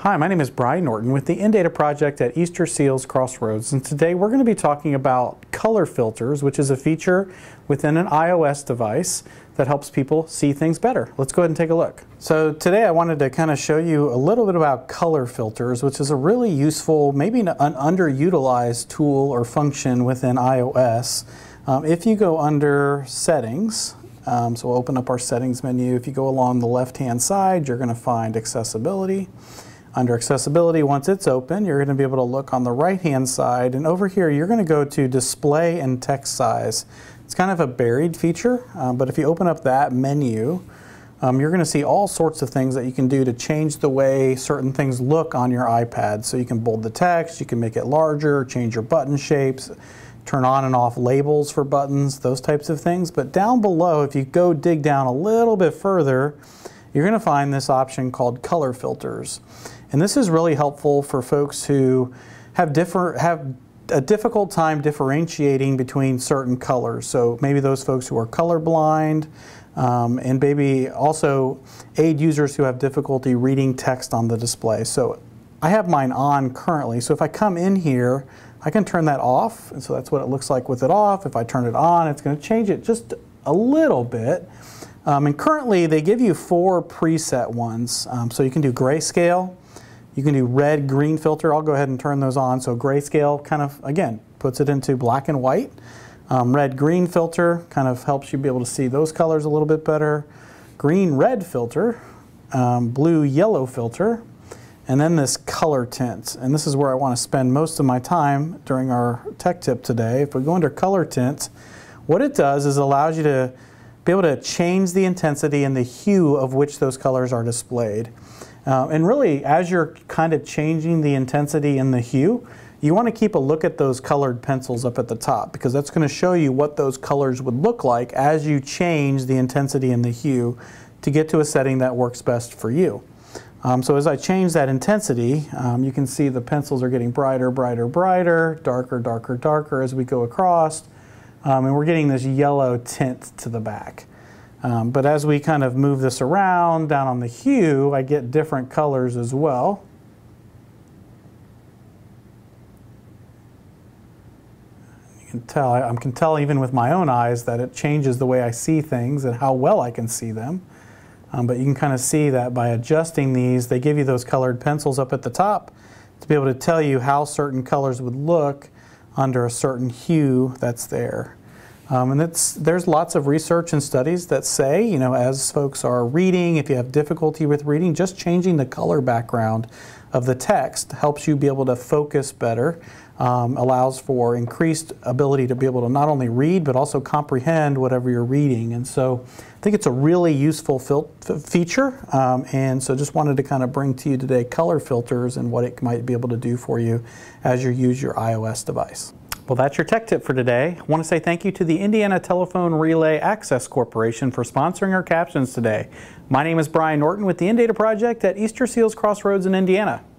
Hi, my name is Brian Norton with the In-Data project at Easterseals Crossroads, and today we're going to be talking about color filters, which is a feature within an iOS device that helps people see things better. Let's go ahead and take a look. So today I wanted to kind of show you a little bit about color filters, which is a really useful, maybe an underutilized tool or function within iOS. If you go under Settings, so we'll open up our Settings menu. If you go along the left-hand side, you're going to find Accessibility. Under Accessibility, once it's open, you're going to be able to look on the right-hand side, and over here you're going to go to Display and Text Size. It's kind of a buried feature, but if you open up that menu, you're going to see all sorts of things that you can do to change the way certain things look on your iPad. So you can bold the text, you can make it larger, change your button shapes, turn on and off labels for buttons, those types of things. But down below, if you go dig down a little bit further, you're going to find this option called Color Filters. And this is really helpful for folks who have a difficult time differentiating between certain colors. So maybe those folks who are colorblind, and maybe also aid users who have difficulty reading text on the display. So I have mine on currently, so if I come in here, I can turn that off, and so that's what it looks like with it off. If I turn it on, it's going to change it just a little bit. And currently they give you 4 preset ones. So you can do Grayscale, you can do red, green filter. I'll go ahead and turn those on. So Grayscale kind of, again, puts it into black and white. Red, green filter kind of helps you be able to see those colors a little bit better. Green, red filter, blue, yellow filter, and then this color tint. And this is where I want to spend most of my time during our tech tip today. If we go under color tint, what it does is it allows you to be able to change the intensity and the hue of which those colors are displayed. And really, as you're kind of changing the intensity and the hue, you want to keep a look at those colored pencils up at the top, because that's going to show you what those colors would look like as you change the intensity and the hue to get to a setting that works best for you. So as I change that intensity, you can see the pencils are getting brighter, brighter, brighter, darker, darker, darker as we go across. And we're getting this yellow tint to the back. But as we kind of move this around down on the hue, I get different colors as well. You can tell, I can tell even with my own eyes that it changes the way I see things and how well I can see them. But you can kind of see that by adjusting these, they give you those colored pencils up at the top to be able to tell you how certain colors would look under a certain hue that's there. And there's lots of research and studies that say, you know, as folks are reading, if you have difficulty with reading, just changing the color background of the text helps you be able to focus better, allows for increased ability to be able to not only read but also comprehend whatever you're reading. And so I think it's a really useful feature, and so just wanted to kind of bring to you today color filters and what it might be able to do for you as you use your iOS device. Well, that's your tech tip for today. I want to say thank you to the Indiana Telephone Relay Access Corporation for sponsoring our captions today. My name is Brian Norton with the In-Data project at Easterseals Crossroads in Indiana.